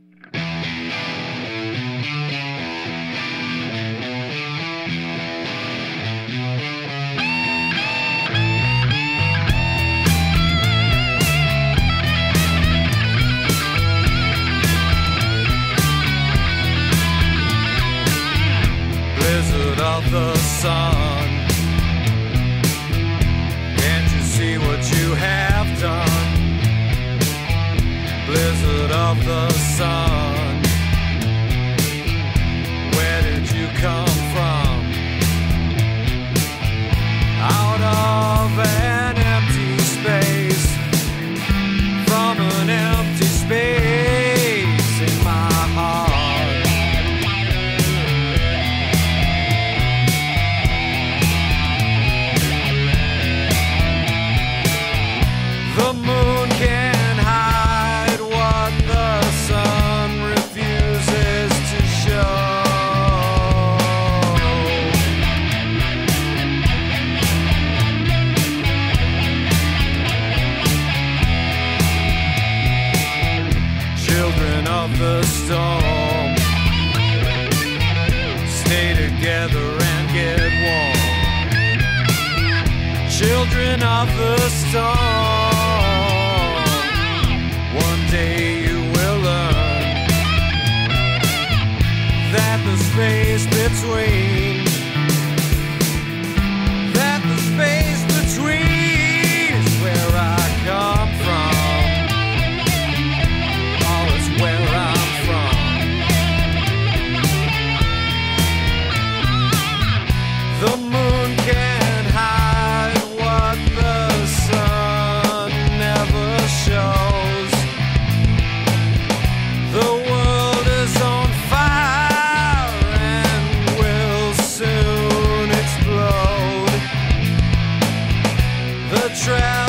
Blizzard of the sun, can't you see what you have done? Blizzard of the sun, where did you come from? Out of an empty space, from an empty space in my heart. The moon can hide what the sun refuses to show. Children of the storm, stay together and get warm. Children of the storm, one day you will learn that the space between, that the space between is where I come from. Oh, it's where I'm from. The moon can hide what the sun never shows. The world is on fire and will soon explode. The